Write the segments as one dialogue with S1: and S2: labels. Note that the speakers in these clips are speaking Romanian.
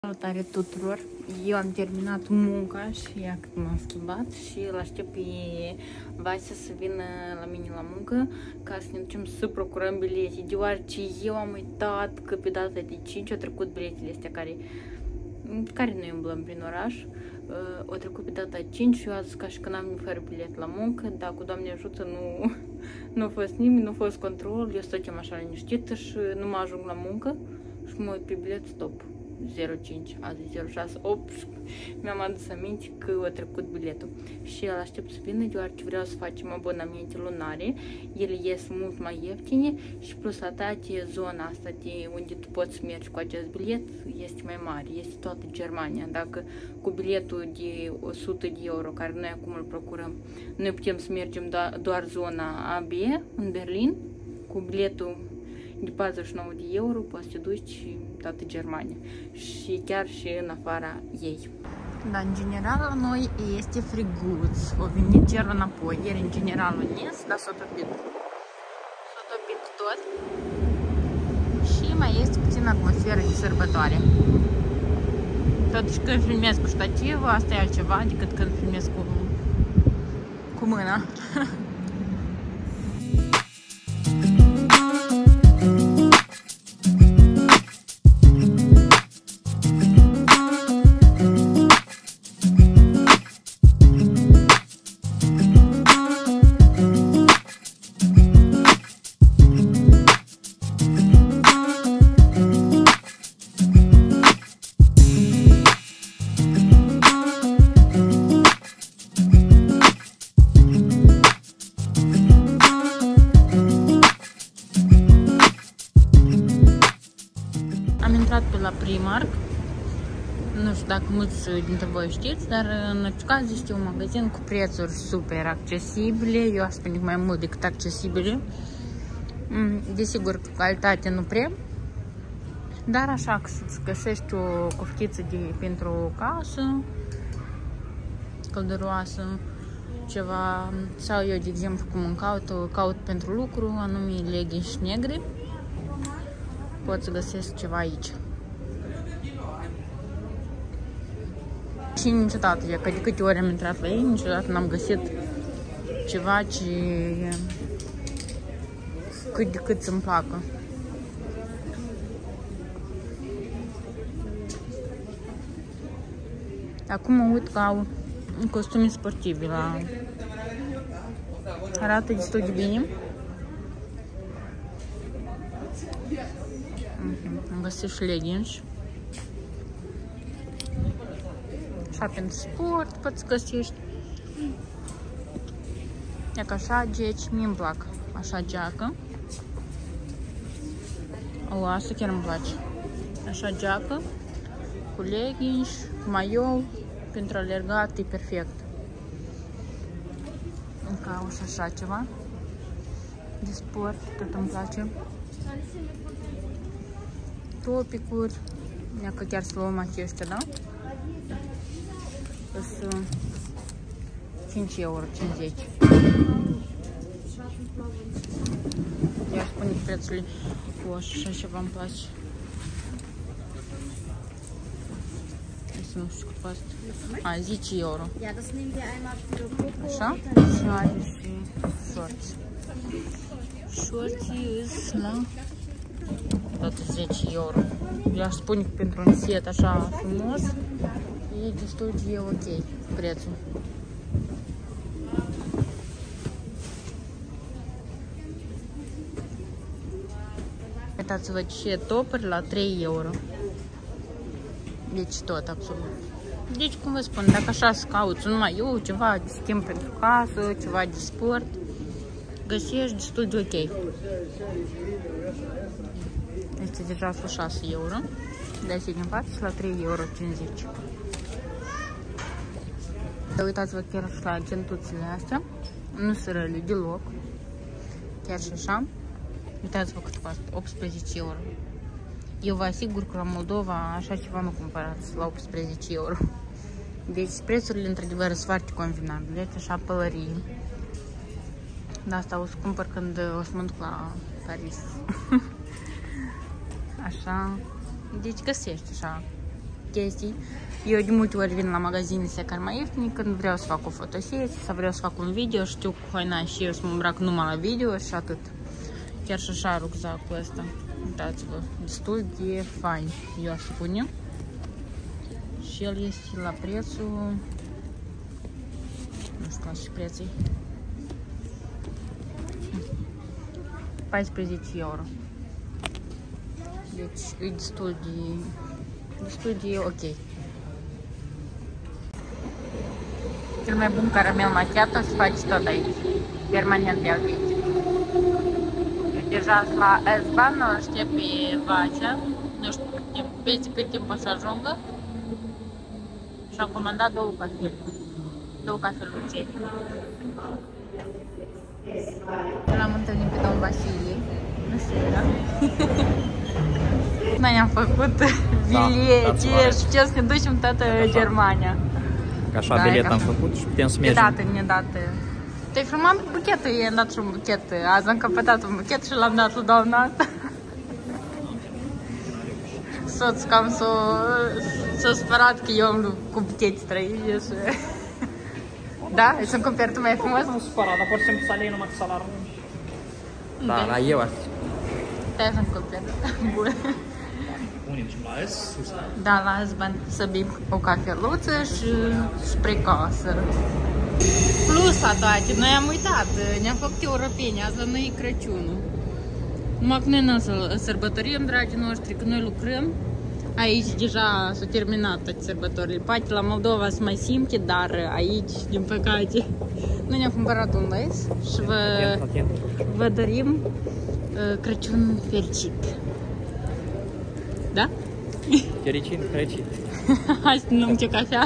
S1: Salutare tuturor! Eu am terminat munca și iată că m-am schimbat și îl aștept pe Vasea să vină la mine la muncă ca să ne ducem să procurăm bilete, deoarece eu am uitat că pe data de 5 au trecut biletele astea care noi umblăm prin oraș. Au trecut pe data 5 și eu azi ca și când am venit fără bilet la muncă, dar cu Doamne ajută nu a fost nimeni, nu a fost control, eu stăteam așa liniștită și nu mă ajung la muncă și mă uit pe bilet, stop. 05, azi 06, mi-am adus aminte că a trecut biletul și el aștept să vină deoarece vreau să facem abonamente lunare, ele ies mult mai ieftine și plus atât zona asta de unde tu poți mergi cu acest bilet este mai mare, este toată Germania. Dacă cu biletul de 100 de euro care noi acum îl procurăm, noi putem să mergem doar zona AB în Berlin, cu biletul de 49 de euro poți să te duci toată Germania și chiar și în afara ei. Dar în general la noi este friguț. O venit cerul înapoi. Ieri în general a nins, dar s-a topit. S-a topit tot. Și mai este puțin atmosferă de sărbătoare. Totuși când filmez cu ștativ, asta e altceva decât când filmez cu mâna. Am intrat pe la Primark, nu știu dacă mulți dintre voi știți, dar în orice caz este un magazin cu prețuri super accesibile, eu aș spune mai mult decât accesibile. Desigur, calitate nu prea, dar așa că să găsești o coftiță pentru casă, călduroasă, ceva, sau eu, de exemplu, cum caut pentru lucru, anume leggings negre, pot să găsesc ceva aici. Și niciodată, că de câte ori am intrat la ei, niciodată n-am găsit ceva ce cât de cât să-mi placă. Acum mă uit că au costume sportive arată destul de bine. Am găsit și leggings. Așa pentru sport poți să găsești. E ca așa, deci mie îmi plac. Așa geacă. O, asta chiar îmi place. Așa geacă, cu leggings, cu maiou, pentru alergat, e perfect. Încă și așa ceva de sport, tot îmi place. Topicuri, că chiar să luăm aceștia, da? Sunt 5 euro, 50. Iar spune prețurile. O, așa ceva îmi place. Să nu știu cât asta. 10 euro. Așa? Și are și șorți. Șorții sunt la tot 10 euro. Eu aș spune că pentru un set așa frumos e destul de ok prețul. Uitați-vă ce topuri la 3 euro. Deci tot absolut. Deci cum vă spun, dacă așa să cauți un maiou, ceva de schimb pentru casă, ceva de sport, găsești destul de ok. Este deja la 6 euro. De aici din față la 3,50 euro. Uitați-vă chiar și la gentuțele astea. Nu sunt răle deloc. Chiar și așa. Uitați-vă cât costă. 18 euro. Eu vă asigur că la Moldova așa ceva nu cumpărați la 18 euro. Deci prețurile într-adevăr sunt foarte convenabile. Deci așa pălării. De asta o să cumpăr când o să mă duc la Paris. Așa. Deci găsești așa chestii. Eu de multe ori vin la magazinele astea care mai ieftine când vreau să fac o fotosessie sau vreau să fac un video, știu cu haina și eu să mă îmbrac numai la video și atât. Chiar și așa rucsacul ăsta. Uitați-vă, destul de fain, eu aș spune. Și el este la prețul, nu știu la ce preț e, 14 euro. Deci e destul de ok. Cel mai bun caramel macchiato se face tot aici, permanent de aici. Deja la S-Bahn, nu aștept pe Vacea, nu știu peste cât timp o să ajungă. Și am comandat două cafeluțe. L-am întâlnit pe domnul Vasile în seara. Noi am făcut bilete și ce să ne ducem toată Germania.
S2: Așa bilet am făcut și putem să mergem.
S1: Nedată. Te-ai filmat pe buchetă, i-am dat și un buchet. Azi am căpătat un buchet și l-am dat lui doamna asta. Soț cam s-a spărat că eu am cu buchete străini și... Da? Și sunt cumperi tu mai frumos?
S2: Nu spărat, dar pur și simplu să alei numai cu salarul. Da, la eu asta.
S1: Te-ai să-mi cumperi. Bun.
S2: Unii ducem la S, sus.
S1: Da, la S-Bahn să bem o cafeluță și spre casă. Plus a toate, noi am uitat, ne-am făcut europeni, azi la noi e Crăciunul. Numai că noi nu să sărbătorim, dragii noștri, că noi lucrăm. Aici deja s-au terminat toate sărbătorile. Poate la Moldova se mai simte, dar aici, din păcate, noi ne-am cumpărat un les și vă dorim Crăciun fericit. Da?
S2: Fericit.
S1: Hai să nu ce cafea.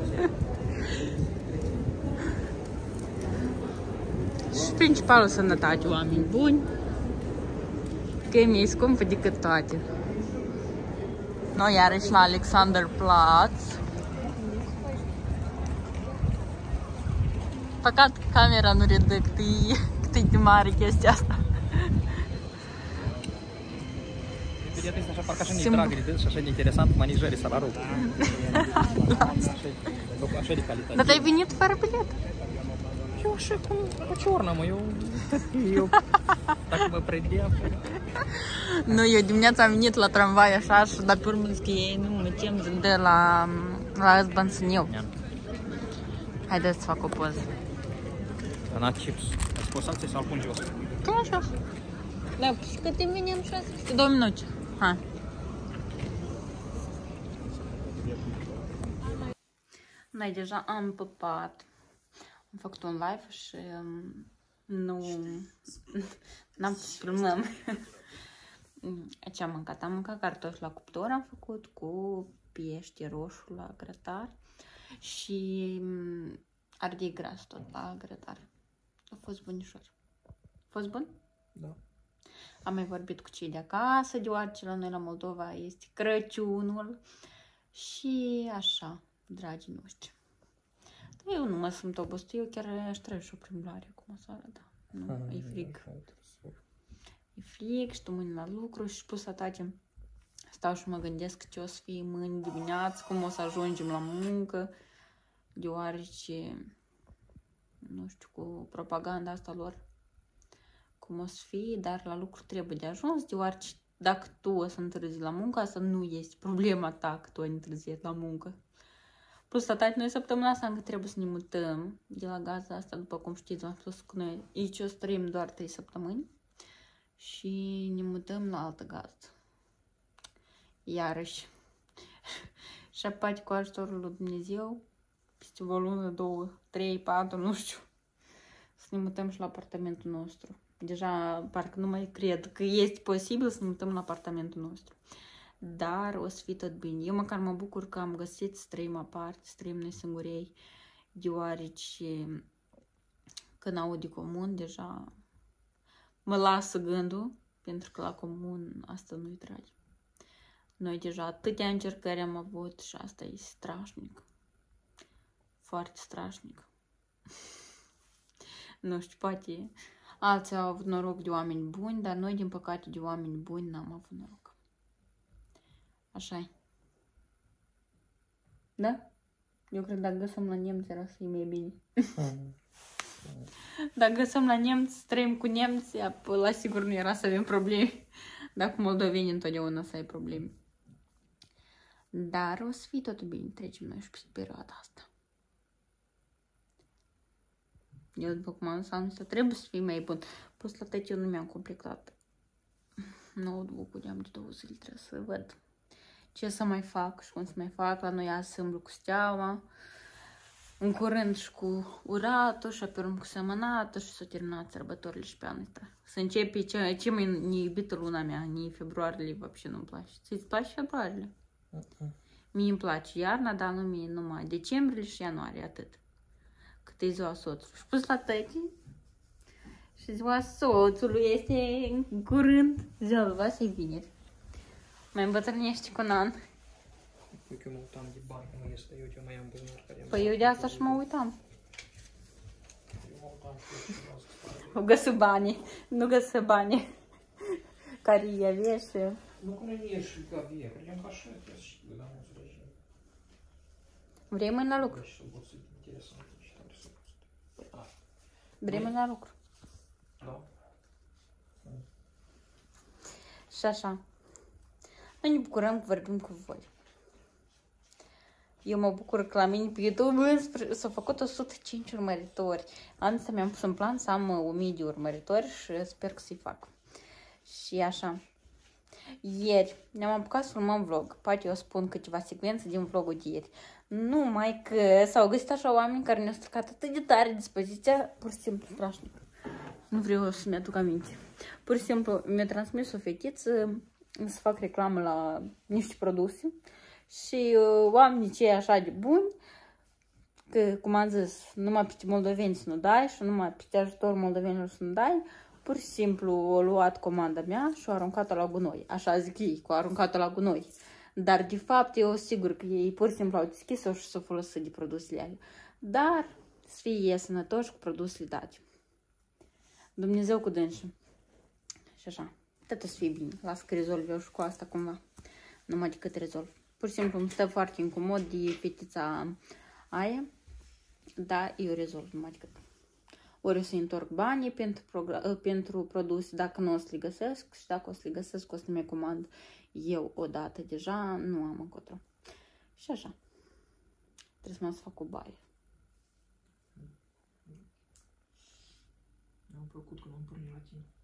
S1: Și principalul sănătate, oameni buni. Că e mai scumpă decât toate. Noi iarăși la Alexanderplatz. Păcat că camera nu redă cât e de mare chestia asta.
S2: Biletul este așa, parcă așa ne drag și așa de interesant, manijării salarul. Așa de calitate.
S1: Dar te-ai venit fără bilet?
S2: Eu așa cu ciornă, mă, eu dacă mă prindea.
S1: Nu, eu dimineața am venit la tramvai așa și dar pe urmă zic că ei nu mă chem de la S-Bahn să eu. Haideți să fac o poză.
S2: Ana chips. Ați fost alții sau-l pun jos?
S1: Cum așa? Da, și cât timp venim și asta? 2 minute. Hai. Noi deja am păpat. Am făcut un live și n-am putut să filmăm. Ce am mâncat? Am mâncat cartofi la cuptor, am făcut cu pește roșu la grătar și ardei gras tot la grătar. A fost bunișor. A fost bun?
S2: Da.
S1: Am mai vorbit cu cei de acasă, deoarece la noi la Moldova este Crăciunul și așa, dragii noștri. Dar eu nu mă simt obosită, eu chiar aș trece și o plimbare acum seara, da. Nu, e frig. E frig, știu mâine la lucru și pus atate. Stau și mă gândesc ce o să fie mâine dimineață, cum o să ajungem la muncă, deoarece, nu știu, cu propaganda asta lor, cum o să fie, dar la lucru trebuie de ajuns, deoarece dacă tu o să întârzi la muncă, asta nu este problema ta că tu ai întârziat la muncă. Plus, tata, noi săptămâna asta încă trebuie să ne mutăm de la Gaza asta, după cum știți, am spus că noi aici o să trăim doar 3 săptămâni și ne mutăm la altă gazdă. Iarăși. Și apoi cu ajutorul lui Dumnezeu, peste o lună, 2, 3, 4, nu știu, să ne mutăm și la apartamentul nostru. Deja parcă nu mai cred că este posibil să ne mutăm la apartamentul nostru. Dar o să fie tot bine. Eu măcar mă bucur că am găsit să trăim aparte, să trăim noi singurei, deoarece când aud de comun, deja mă lasă gândul, pentru că la comun asta nu-i dragi. Noi deja atâtea încercări am avut și asta e strașnic. Foarte strașnic. Nu știu, poate alții au avut noroc de oameni buni, dar noi, din păcate, de oameni buni n-am avut noroc. Așa-i. Da? Eu cred că dacă găsăm la nemți era să fie mai bine. Dacă găsăm la nemți, trăim cu nemți, la sigur nu era să avem probleme. Dar cu moldoveni întotdeauna să ai probleme. Dar o să fie totul bine, trecem noi și pe perioada asta. Eu, după cum am zis, trebuie să fie mai bun. Plus la tăi eu nu mi-am completat notebook-ul de-am de 2 zile, trebuie să văd ce să mai fac și cum să mai fac. La noi azi îmblu cu steaua, în curând și cu uratul și apoi cu semănatul și s-au terminat sărbătorile și pe anul ăsta. Să începe ce mai neiubită luna mea, nici februarie, вообще nu-mi place. Ți-ți place februarie? Mie îmi place iarna, dar nu mie numai decembrie și ianuarie, atât. Cât e ziua soțului. Și pus la tăti și ziua soțului este în curând. Ziua lui Vasa e vineri. Mai îmbătrânește cu un an.
S2: Uite, eu mă uitam de bani, nu este, eu mai am buzunar care...
S1: Păi eu de asta și mă uitam.
S2: Eu mă uitam și
S1: O găsă banii, nu găsă banii care îi avea și...
S2: Ну, коли не ешь, как я, прям пошел, я шью, да, вот даже.
S1: Vrei mâini la lucru?
S2: Что будет интересно, что просто.
S1: Vrei mâini la lucru.
S2: Da.
S1: Și așa. Noi ne bucurăm că vorbim cu voi. Eu mă bucur că la mine pe YouTube s-au făcut 105 urmăritori. Anul ăsta mi-am pus în plan să am 1000 de urmăritori și sper că să-i fac. Și așa. Ieri ne-am apucat să filmăm vlog. Poate eu spun câteva secvențe din vlogul de ieri. Numai că s-au găsit așa oameni care ne-au stricat atât de tare dispoziția, pur și simplu strașnic. Nu vreau să-mi aduc aminte. Pur și simplu mi-a transmis o fetiță să fac reclamă la niște produse și oamenii cei așa de buni, că, cum am zis, numai pe moldoveni să nu dai și numai pe ajutor moldovenilor să nu dai, pur și simplu au luat comanda mea și au aruncat-o la gunoi. Așa zic ei, că au aruncat-o la gunoi. Dar, de fapt, eu sigur că ei pur și simplu au deschis-o și s-au folosit de produsele alea. Dar să fie sănătoși cu produsele date. Dumnezeu cu dânsi. Și așa. Tot o să fie bine. Las că rezolv eu și cu asta cumva. Numai decât rezolv. Pur și simplu îmi stă foarte incomod de fetița aia. Dar eu rezolv numai decât. Ori o să întorc banii pentru produse, dacă nu o să le găsesc și dacă o să le găsesc o să le comand eu odată deja, nu am încotro. Și așa. Trebuie să fac o baie.
S2: Mi-am plăcut că m-am pornit la tine.